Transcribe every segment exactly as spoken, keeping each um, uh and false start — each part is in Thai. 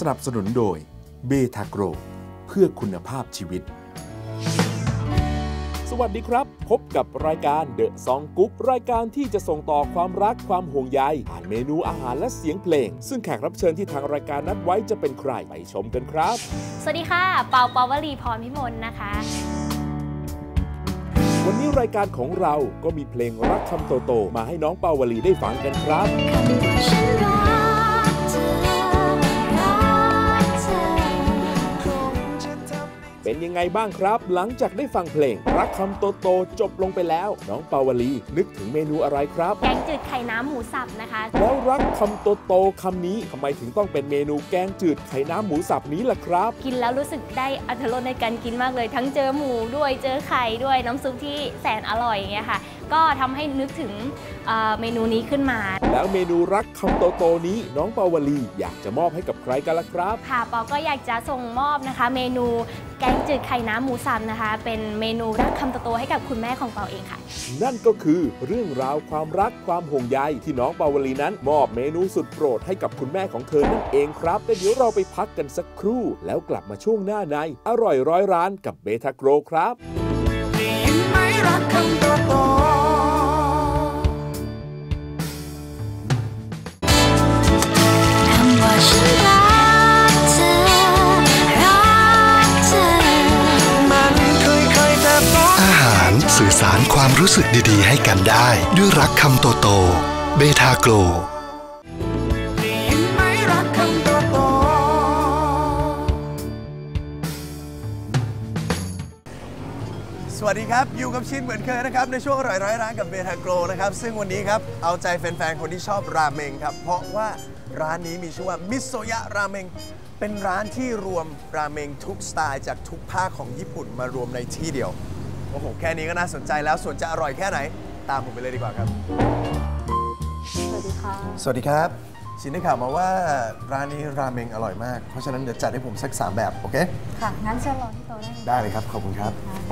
นับสนุนโดยเบทาโกรเพื่อคุณภาพชีวิตสวัสดีครับพบกับรายการเดอะซองกุ๊กรายการที่จะส่งต่อความรักความห่วงใยผ่านเมนูอาหารและเสียงเพลงซึ่งแขกรับเชิญที่ทางรายการนัดไว้จะเป็นใครไปชมกันครับสวัสดีค่ะเปาเปาวลีพรพิมลนะคะวันนี้รายการของเราก็มีเพลงรักคำโตๆมาให้น้องเปาวลีได้ฟังกันครับเป็นยังไงบ้างครับหลังจากได้ฟังเพลงรักคำโตๆจบลงไปแล้วน้องเปาวลีนึกถึงเมนูอะไรครับแกงจืดไข่น้ำหมูสับนะคะแล้วรักคำโตๆคำนี้ทำไมถึงต้องเป็นเมนูแกงจืดไข่น้ำหมูสับนี้ล่ะครับกินแล้วรู้สึกได้อรรถรสในการกินมากเลยทั้งเจอหมูด้วยเจอไข่ด้วยน้ำซุปที่แสนอร่อยอย่างเงี้ยค่ะก็ทำให้นึกถึงเมนูนี้ขึ้นมาแล้วเมนูรักคำโตๆนี้น้องเปาวลีอยากจะมอบให้กับใครกันล่ะครับค่ะเปาก็อยากจะส่งมอบนะคะเมนูแกงจืดไข่น้ำหมูสับนะคะเป็นเมนูรักคำโตๆให้กับคุณแม่ของเปาเองค่ะนั่นก็คือเรื่องราวความรักความห่วงใยที่น้องเปาวลีนั้นมอบเมนูสุดโปรดให้กับคุณแม่ของเธอนั่นเองครับแต่เดี๋ยวเราไปพักกันสักครู่แล้วกลับมาช่วงหน้าในอร่อยร้อยร้านกับเบทาโกรครับไม่รักคำโตๆสื่อสารความรู้สึกดีๆให้กันได้ด้วยรักคำโตๆเบทาโกรสวัสดีครับอยู่กับชินเหมือนเคยนะครับในช่วงอร่อยร้อยร้านกับเบทาโกรนะครับซึ่งวันนี้ครับเอาใจแฟนๆคนที่ชอบราเมงครับเพราะว่าร้านนี้มีชื่อว่ามิโซยะราเมงเป็นร้านที่รวมราเมงทุกสไตล์จากทุกภาคของญี่ปุ่นมารวมในที่เดียวโอ้โหแค่นี้ก็น่าสนใจแล้วส่วนจะอร่อยแค่ไหนตามผมไปเลยดีกว่าครับสวัสดีค่ะสวัสดีครับชินได้ข่าวมาว่าร้านนี้ราเมงอร่อยมากเพราะฉะนั้นเดี๋ยวจัดให้ผมสักสามแบบโอเคค่ะงั้นเชิญรอที่โต๊ะได้ได้เลยครับขอบคุณครับ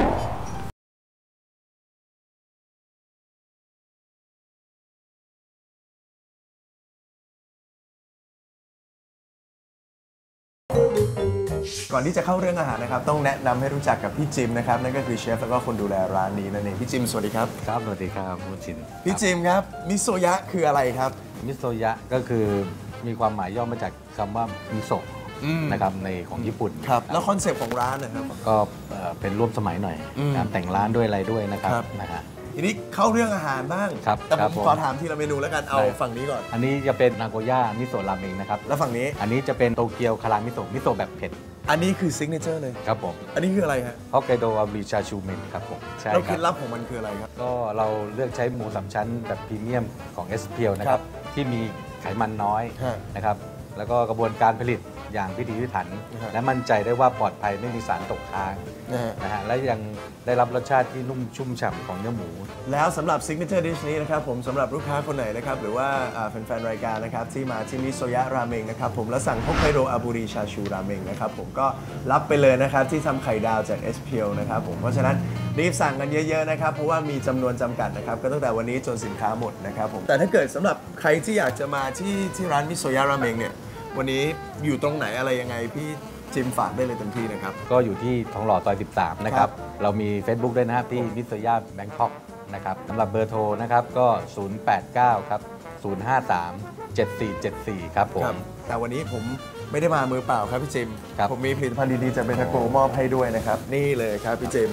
ก่อนที่จะเข้าเรื่องอาหารนะครับต้องแนะนำให้รู้จักกับพี่จิมนะครับนั่นก็คือเชฟแล้วก็คนดูแลร้านนี้นั่นเองพี่จิมสวัสดีครับครับสวัสดีครับคุณชินพี่จิมครับมิโซยะคืออะไรครับมิโซยะก็คือมีความหมายย่อมาจากคำว่ามิโซะนะครับในของญี่ปุ่นครับแล้วคอนเซปต์ของร้านนะครับก็เป็นร่วมสมัยหน่อยการแต่งร้านด้วยอะไรด้วยนะครับนะฮะทีนี้เข้าเรื่องอาหารบ้างแต่ผมขอถามทีละเมนูแล้วกันเอาฝั่งนี้ก่อนอันนี้จะเป็นนาโกย่ามิโซะราเมงนะครับแล้วฝั่งนี้อันนี้จะเป็นโตเกียวคารามิโซะมิโซะแบบเผ็ดอันนี้คือซิกเนเจอร์เลยครับผมอันนี้คืออะไรฮะฮอกไกโดอาบริชาชูเมนครับผมใช่ครับแล้วเคล็ดลับของมันคืออะไรครับก็เราเลือกใช้หมูสามชั้นแบบพรีเมียมของ เอส พี แอล นะครับที่มีไขมันน้อยนะครับแล้วก็กระบวนการผลิตอย่างพิถีพิถันและมั่นใจได้ว่าปลอดภัยไม่มีสารตกค้างนะฮะและยังได้รับรสชาติที่นุ่มชุ่มฉ่ำของเนื้อหมูแล้วสำหรับซิกเนเจอร์ดิชนี้นะครับผมสำหรับลูกค้าคนไหนนะครับหรือว่าแฟนๆรายการนะครับที่มาที่มิโซยะราเมงนะครับผมแล้วสั่งฮอกไกโดอาบุริชาชูราเมงนะครับผมก็รับไปเลยนะครับที่ทำไข่ดาวจาก เอส พี แอล นะครับผมเพราะฉะนั้นรีบสั่งกันเยอะๆนะครับเพราะว่ามีจำนวนจำกัดนะครับก็ตั้งแต่วันนี้จนสินค้าหมดนะครับผมแต่ถ้าเกิดสำหรับใครที่อยากจะมาที่ที่ร้านมิโซยะราเมงเนี่ยวันนี้อยู่ตรงไหนอะไรยังไงพี่จิมฝากได้เลยเต็มที่นะครับก็อยู่ที่ทองหล่อซอยสิบสามนะครับเรามี Facebook ด้วยนะครับที่มิโซยะแบงคอกนะครับสำหรับเบอร์โทรนะครับก็ศูนย์ แปด เก้า ครับศูนย์ ห้า สาม เจ็ด สี่ เจ็ด สี่ครับผมแต่วันนี้ผมไม่ได้มามือเปล่าครับพี่จิมผมมีผลิตภัณฑ์ดีๆจากเบทาโกรมอบให้ด้วยนะครับนี่เลยครับพี่จิม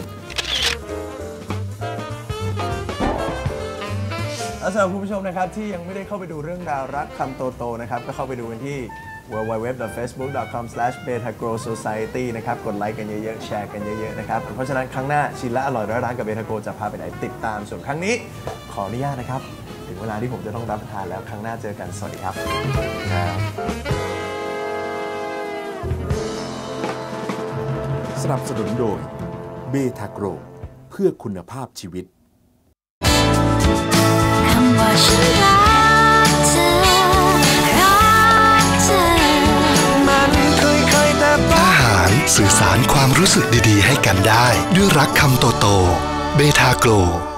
สำหรับคุณผู้ชมนะครับที่ยังไม่ได้เข้าไปดูเรื่องราวรักคำโตๆนะครับก็เข้าไปดูกันที่ ดับเบิลยู ดับเบิลยู ดับเบิลยู ดอท เฟซบุ๊ก ดอท คอม สแลช เบทาโกร โซไซตี้ นะครับกดไลค์กันเยอะๆแชร์กันเยอะๆนะครับเพราะฉะนั้นครั้งหน้าชินและอร่อยร้อยร้านกับเบทาโกรจะพาไปไหนติดตามส่วนครั้งนี้ขออนุญาตนะครับถึงเวลาที่ผมจะต้องรับประทานแล้วครั้งหน้าเจอกันสวัสดีครับสนับสนุนโดยเบทาโกรเพื่อคุณภาพชีวิตอาหารสื่อสารความรู้สึกดีๆให้กันได้ด้วยรักคำโตๆเบทาโกร